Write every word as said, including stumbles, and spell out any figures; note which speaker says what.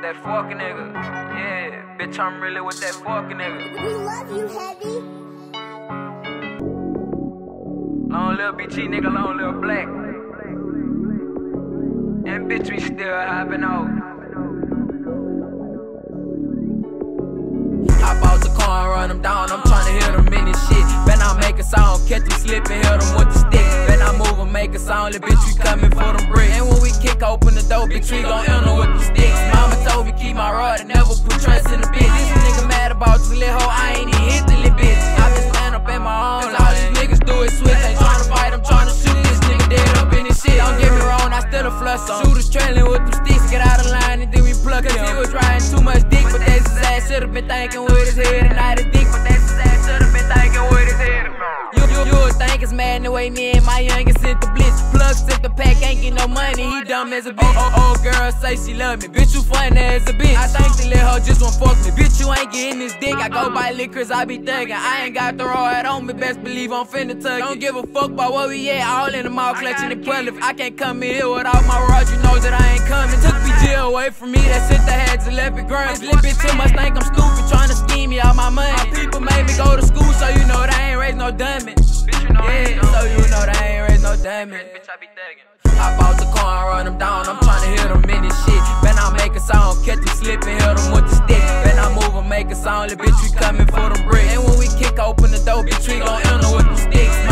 Speaker 1: that fucking nigga. Yeah, bitch, I'm really with that fucking nigga.
Speaker 2: We love you, Heavy.
Speaker 1: Long little B G, nigga, long little black. And bitch, we still hopping out. Hop out the car and run them down, I'm tryna hear them in this shit. Ben I make a sound, catch them slipping, hit them with the stick. Ben I move and make a sound, little bitch, we coming for them bricks. And when we kick open the door, bitch, we gon' enter with the sticks. Mama told me keep my rod and never put trust in the bitch. This nigga mad about this little hoe, I ain't even hit the little bitch. I been stand up in my own, all these niggas do it switch. Ain't tryna fight, I'm tryna shoot this nigga dead up in this shit. Don't get me wrong, I still a flush on. Shooters trailing with them sticks, get out of line and then we pluck him. Cause he was riding too much dick, but that's his ass. Should've been thinking with his head and not his dick, but that's his ass. Should've been thinking with his head. You, you, you would think it's mad the way me and my youngest sent the blitz. Plug sent the pack, ain't get no money, he dumb as a bitch. Oh, oh, oh, girl say she love me, bitch, you funny as a bitch. I think the little hoe just won't fuck me, bitch, you ain't getting this dick. I go buy liquors, I be thuggin', I ain't got the raw hat on me, best believe I'm finna tug. Don't give a fuck about where we at, all in the mouth clutching the pull. If I can't come in here without my rod, you know that I ain't coming. Took B G away from me, that shit that had to left it grunts. Little bitch too much think I'm stupid, tryna scheme me all my money. My people made me go to school, so you know that I ain't raised no dummy. Yeah, so you know that I ain't raised no dummy. Bitch, I be thuggin'. Hop out the car and run them down, I'm tryna hear them in this shit. Ben I make a sound, catch them slipping, hit them with the stick. Ben I move and make a sound, little bitch, we coming for them bricks. And when we kick open the door, bitch, we gon' enter with them sticks.